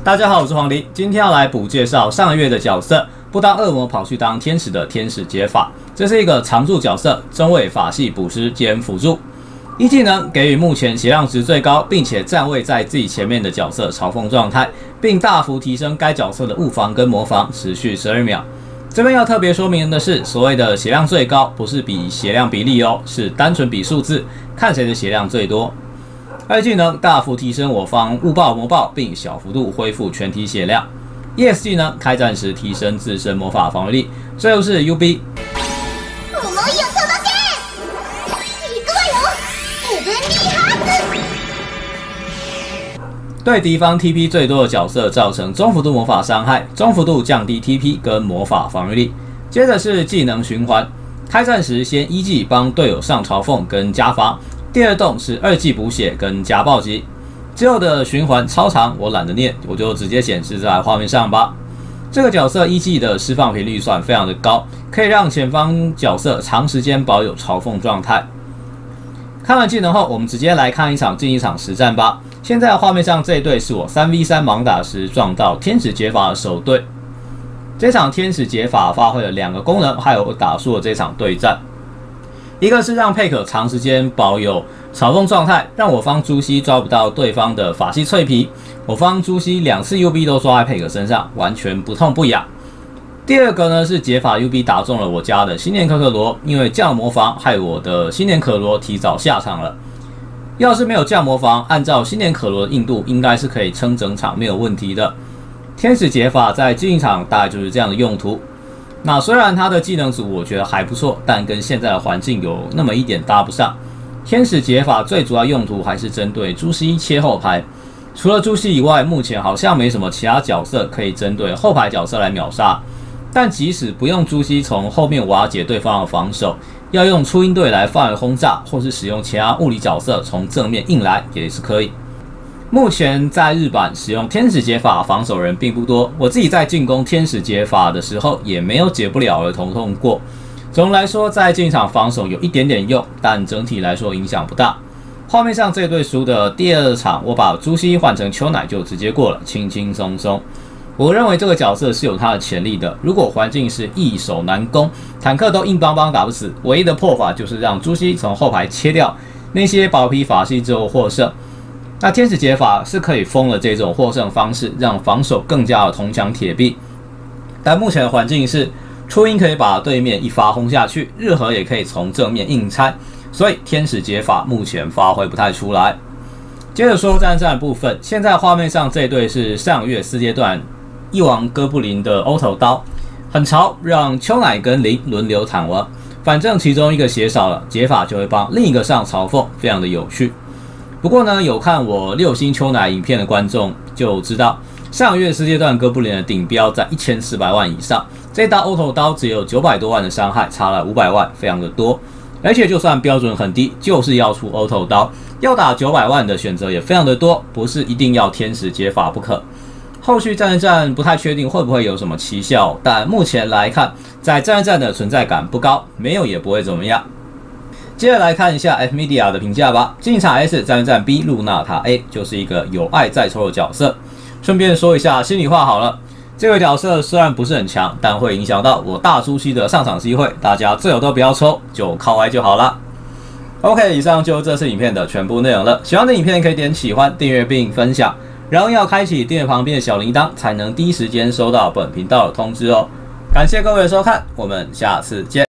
大家好，我是黄鹂，今天要来补介绍上个月的角色，不当恶魔跑去当天使的天使解法。这是一个常驻角色，中位法系补师兼辅助。一技能给予目前血量值最高，并且站位在自己前面的角色嘲讽状态，并大幅提升该角色的物防跟魔防，持续12秒。这边要特别说明的是，所谓的血量最高，不是比血量比例哦，是单纯比数字，看谁的血量最多。二技能大幅提升我方物爆魔爆，并小幅度恢复全体血量。ES 技能开战时提升自身魔法防御力。最后是 UB。对敌方 TP 最多的角色造成中幅度魔法伤害，中幅度降低 TP 跟魔法防御力。接着是技能循环，开战时先一技帮队友上嘲讽跟加防。第二动是二技补血跟加暴击，之后的循环超长，我懒得念，我就直接显示在画面上吧。这个角色一技的释放频率算非常的高，可以让前方角色长时间保有嘲讽状态。看完技能后，我们直接来看一场竞技场实战吧。现在画面上这一队是我 3v3 盲打时撞到天使解法的首队。这场天使解法发挥了2个功能，还有打输了这场对战。一个是让佩可长时间保有嘲讽状态，让我方朱熹抓不到对方的法系脆皮，我方朱熹2次 UB 都刷在佩可身上，完全不痛不痒。第二个呢是解法 UB 打中了我家的新年可可罗，因为降魔防害我的新年可罗提早下场了。要是没有降魔防，按照新年可罗的硬度，应该是可以撑整场没有问题的。天使解法在竞技场大概就是这样的用途。那虽然他的技能组我觉得还不错，但跟现在的环境有那么一点搭不上。天使解法最主要用途还是针对朱熹切后排，除了朱熹以外，目前好像没什么其他角色可以针对后排角色来秒杀。但即使不用朱熹从后面瓦解对方的防守，要用初鹰队来范围轰炸，或是使用其他物理角色从正面硬来也是可以。目前在日版使用天使解法防守人并不多，我自己在进攻天使解法的时候也没有解不了而头痛过。总的来说，在进场防守有一点点用，但整体来说影响不大。画面上这队输的第2场，我把朱熹换成秋乃就直接过了，轻轻松松。我认为这个角色是有他的潜力的，如果环境是易守难攻，坦克都硬邦邦打不死，唯一的破法就是让朱熹从后排切掉那些薄皮法系之后获胜。那天使解法是可以封了这种获胜方式，让防守更加的铜墙铁壁。但目前的环境是初鹰可以把对面一发轰下去，日和也可以从正面硬拆，所以天使解法目前发挥不太出来。接着说战的部分，现在画面上这队是上月4阶段一王哥布林的欧头刀，很潮，让秋乃跟林轮流坦王，反正其中一个血少了，解法就会帮另一个上嘲讽，非常的有趣。不过呢，有看我6星秋乃影片的观众就知道，上个月4阶段哥布林的顶标在1400万以上，这刀欧头刀只有900多万的伤害，差了500万，非常的多。而且就算标准很低，就是要出欧头刀，要打900万的选择也非常的多，不是一定要天使解法不可。后续战不太确定会不会有什么奇效，但目前来看，在战的存在感不高，没有也不会怎么样。接着来看一下 F-Media 的评价吧。竞技场 S， 战 B， 露娜塔 A 就是一个有爱在抽的角色。顺便说一下心里话好了，这个角色虽然不是很强，但会影响到我大朱熹的上场机会，大家最好都不要抽，就靠爱就好了。OK， 以上就是这次影片的全部内容了。喜欢的影片可以点喜欢、订阅并分享，然后要开启订阅旁边的小铃铛，才能第一时间收到本频道的通知哦。感谢各位的收看，我们下次见。